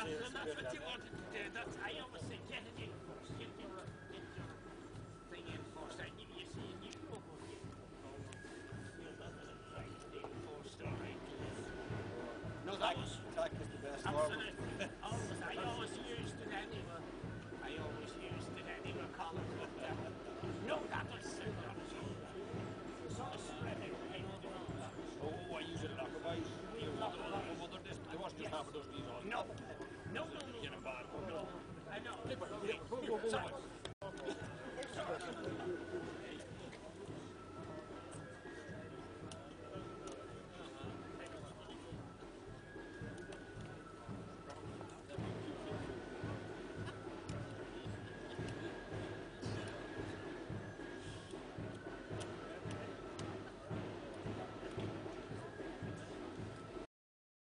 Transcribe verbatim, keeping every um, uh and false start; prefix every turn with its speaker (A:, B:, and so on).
A: and that's what you wanted to do. That's, I always say, get it in first. Get your, get your thing in first. And you, you see, you know what you feel that it's like the first, all right. No, that was
B: attack is the best.
A: absolutely. Always, I always used it anyway. I always used it anyway, Colin. But uh, no, that was uh, that was sort of spreading.
B: Oh, I use it a lot of ways. I wasn't just half a dozen of these all.
A: No, no, no, no,
B: Get a bad one.
A: no. I know.
B: Go, go, go, go,
A: Sorry.